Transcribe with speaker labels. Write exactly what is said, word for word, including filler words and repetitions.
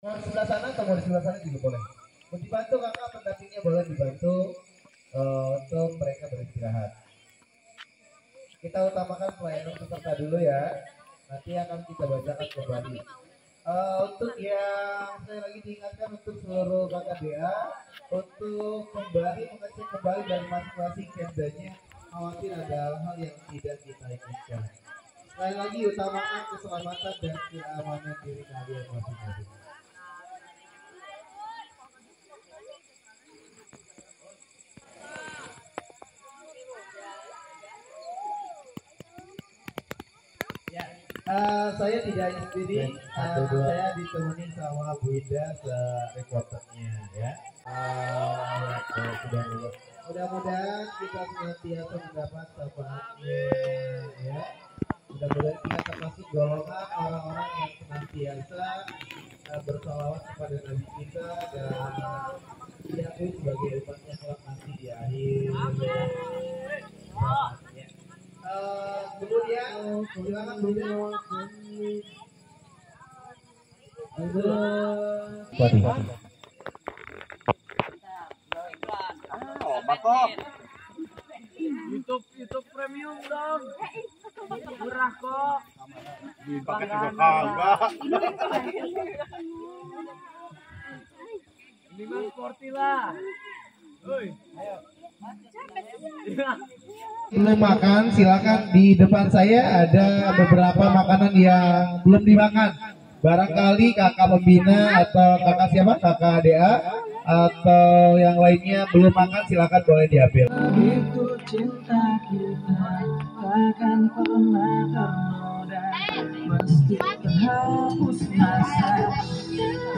Speaker 1: Mau di sebelah sana atau mau di sebelah sana juga boleh. Mau dibantu kakak pendampingnya boleh dibantu uh, untuk mereka beristirahat. Kita utamakan pelayanan peserta dulu ya. Nanti akan kita bacakan kembali. Uh, untuk yang saya lagi diingatkan untuk seluruh kakak D A untuk kembali mengecek kembali dari masing-masing tendanya, khawatir ada hal-hal yang tidak kita inginkan. Sekali lagi utamakan keselamatan dan keamanan diri kalian masing-masing. Uh, saya tidak sendiri, uh, saya ditemani sama Bu Ida reporternya ya. Uh, Mudah-mudahan kita senantiasa mendapat syafaatnya ya. Mudah-mudahan kita termasuk golongan orang-orang yang senantiasa uh, bersalawat kepada Nabi kita dan diakui sebagai umatnya kelak nanti di akhir. Uh, kemudian silakan Bunda.
Speaker 2: Oh, Bapak. YouTube YouTube premium dong. Murah kok.
Speaker 3: Pakai juga kagak.
Speaker 2: Ini mah sporty lah. Woi, ayo.
Speaker 1: Belum makan, silakan di depan saya ada beberapa makanan yang belum dimakan. Barangkali kakak pembina atau kakak siapa, kakak D A atau yang lainnya belum makan, silakan boleh diambil.
Speaker 4: Itu cinta kita takkan pernah ternoda, mesti terhapus masa.